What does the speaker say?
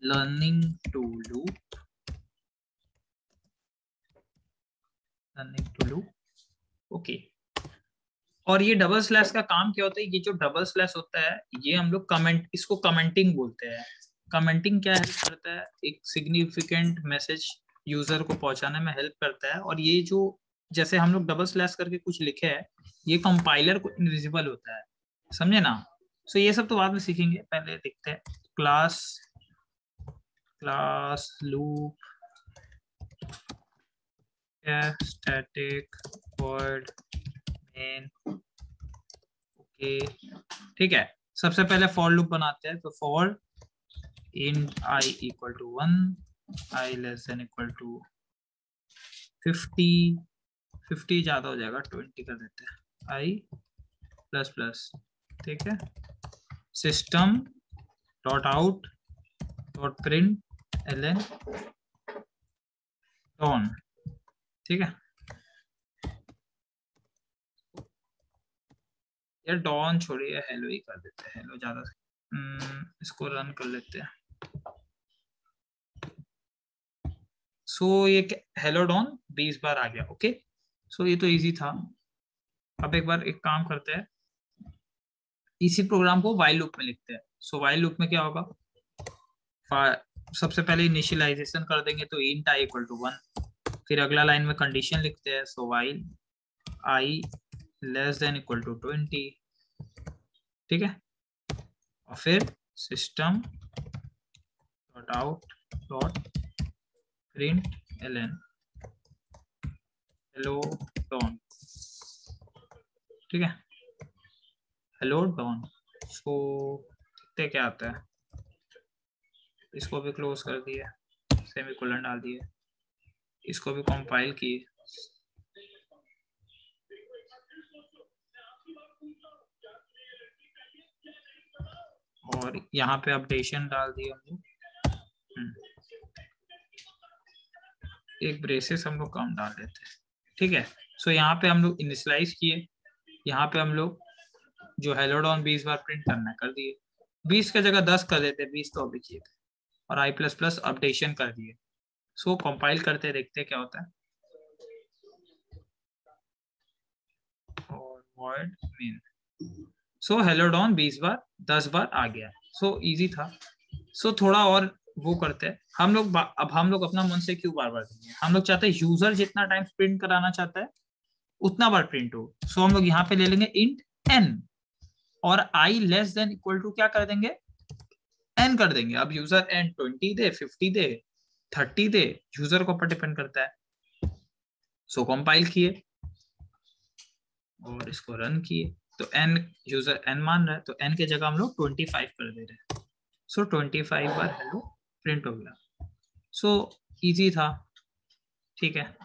Learning to loop okay. और ये double slash का काम क्या होता है, ये जो डबल स्लैश होता है ये हम लोग कमेंट, इसको कमेंटिंग बोलते हैं। कमेंटिंग क्या हेल्प करता है, एक सिग्निफिकेंट मैसेज यूजर को पहुंचाने में हेल्प करता है। और ये जो जैसे हम लोग डबल स्लैश करके कुछ लिखे है, ये कंपाइलर को इनविजिबल होता है, समझे ना। सो ये सब तो बाद में सीखेंगे, पहले देखते हैं। Class loop static void main okay, ठीक है। सबसे पहले फॉर लूप बनाते हैं, तो for int i equal to 1, i less than equal to 50 ज्यादा हो जाएगा, 20 कर देते हैं, i प्लस प्लस, ठीक है। System dot out dot print ln Don, ठीक है। यार डॉन छोड़िए, हेलो ही कर देते हैं, हेलो ज्यादा। इसको रन कर लेते हैं। सो ये हेलो डॉन 20 बार आ गया, ओके। सो ये तो इजी था। अब एक बार एक काम करते हैं, इसी प्रोग्राम को व्हाइल लूप में लिखते हैं। सो व्हाइल लूप में क्या होगा, सबसे पहले इनिशियलाइजेशन कर देंगे, तो इंट आई इक्वल टू 1। फिर अगला लाइन में कंडीशन लिखते हैं, so while i less than equal to 20, ठीक है। और फिर system dot out dot print ln hello Don, ठीक है, हेलो डॉन। सो देखते क्या आता है। इसको भी क्लोज कर दिए, सेमीकोलन डाल दिए, इसको भी कंपाइल किए। और यहाँ पे अपडेशन डाल दिए हम लोग, एक ब्रेसेस हम लोग कम डाल देते हैं, ठीक है। सो यहाँ पे हम लोग इनिशियलाइज किए, यहाँ पे हम लोग जो हेलो डॉन 20 बार प्रिंट करना कर दिए, 20 की जगह 10 कर देते, 20 तो अभी किए थे। और आई प्लस प्लस अपडेशन कर दिए। सो कंपाइल करते देखते क्या होता है। और void main, so hello Don 20 बार 10 बार आ गया। सो इजी था। सो थोड़ा और वो करते हैं हम लोग। अब हम लोग अपना मन से क्यों बार बार देंगे, हम लोग चाहते हैं यूजर जितना टाइम प्रिंट कराना चाहता है उतना बार प्रिंट हो। सो हम लोग यहाँ पे ले लेंगे इंट n, और i less than equal to क्या कर देंगे, n कर देंगे। अब यूजर n 20 दे, 50 दे, 30 दे, यूजर के ऊपर डिपेंड करता है। सो कंपाइल किए और इसको रन किए, तो n यूजर n मान रहा है, तो n के जगह हम लोग 25 कर दे रहे हैं। सो 25 बार हेलो प्रिंट हो गया। सो इजी था, ठीक है।